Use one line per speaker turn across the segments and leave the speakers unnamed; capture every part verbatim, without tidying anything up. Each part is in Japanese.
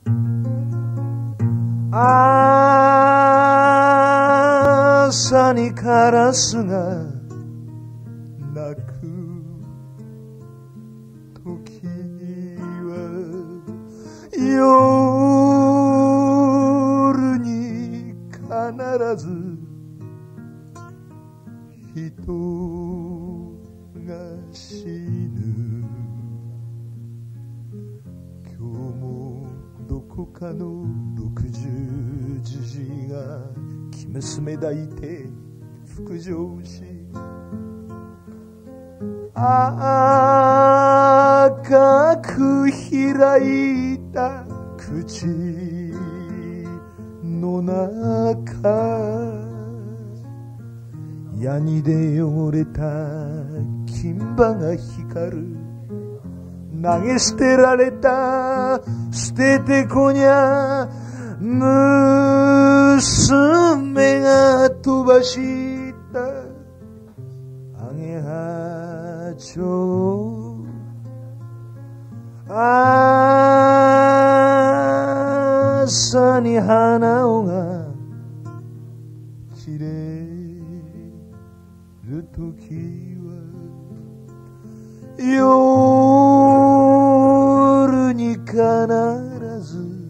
朝にカラスが鳴く時は夜に必ず人が死ぬ。今日もどこかの六十じじいが生娘抱いて復上し、赤く開いた口の中、ヤニで汚れた金歯が光る。投げ捨てられた捨ててこにゃ娘が飛ばしたアゲハチョウ、朝に花緒が散れるときは夜に必ず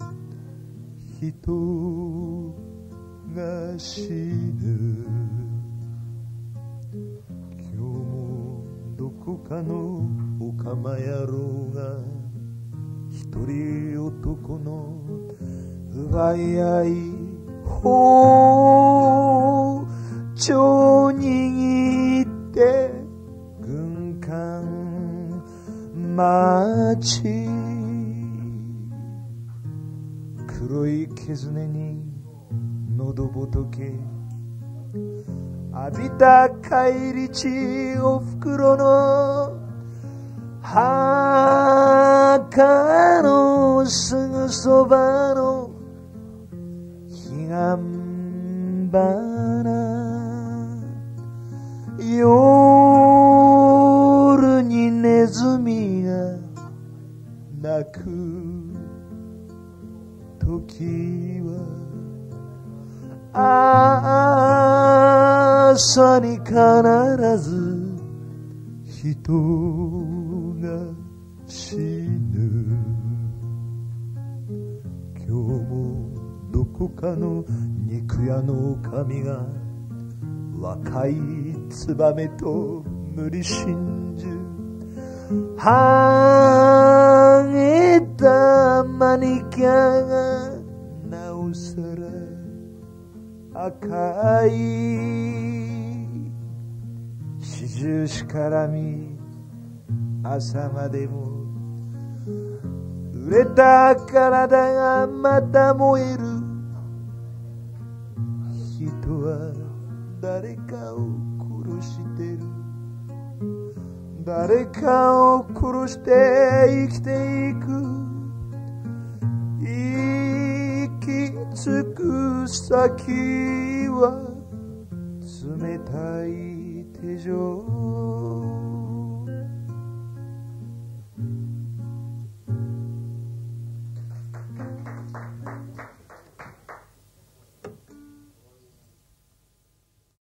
人が死ぬ。今日もどこかのおかま野郎が一人男の奪い合い包丁握って軍艦待ち、黒い毛ずねに喉仏、浴びた返り血おふくろの墓のすぐそばの彼岸花、夜にネズミが鳴く時は朝に必ず人が死ぬ。今日もどこかの肉屋の女将が若いツバメと無理心中、はげたマニキュアがなおさら赤い、四十四からみ朝までも濡れた体がまた燃える。人は誰かを殺してる、誰かを殺して生きていく。行き着く先は冷たい手錠